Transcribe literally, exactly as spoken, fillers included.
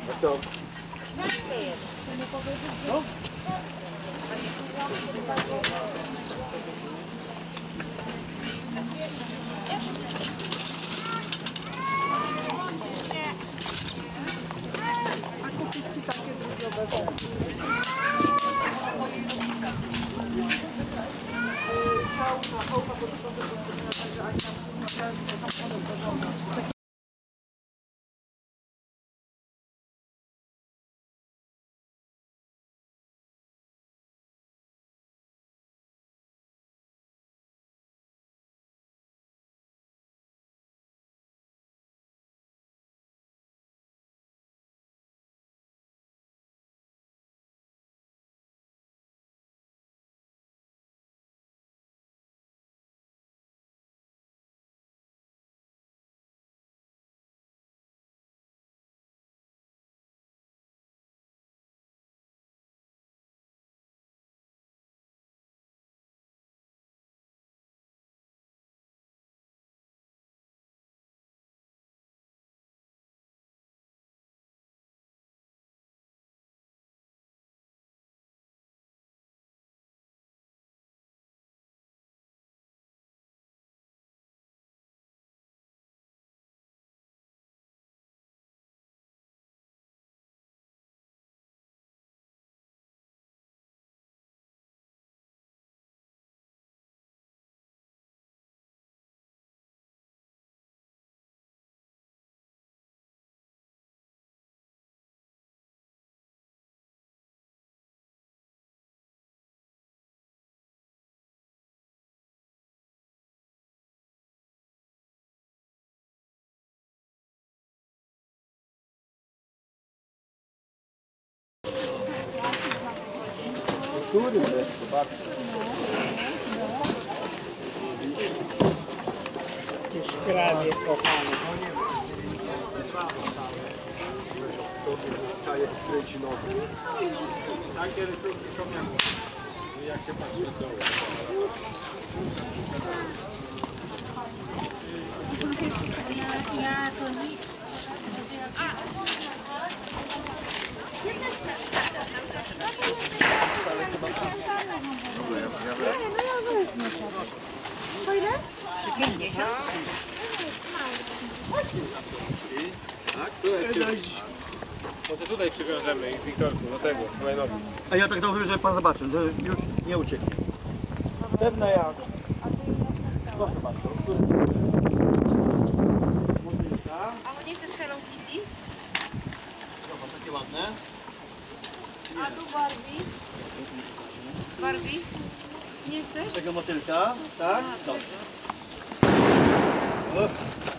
A co? No? A kupić ci takie drugowe wątki. Chałka, chałka pod spodem gospodarza, także Ania naprawdę samochodem porządek. Który też, zobaczcie. Gdzieś krawie kochane. Kajek skręci nogi. Takie rysunki są jak, jak się patrzy w dołu. Ja to nic. Po ile? Tak? Tutaj może tutaj przywiążemy ich, Wiktorku, do tego, kolejnowi. A ja tak dobrze, że pan zobaczył, że już nie ucieknie. Pewna jak. Proszę bardzo. A nie chcesz Hello Kitty? Zobacz, takie ładne. A tu Barbie? Barbie? Nie chcesz? Tego motylka, tak? Dobrze. Uff.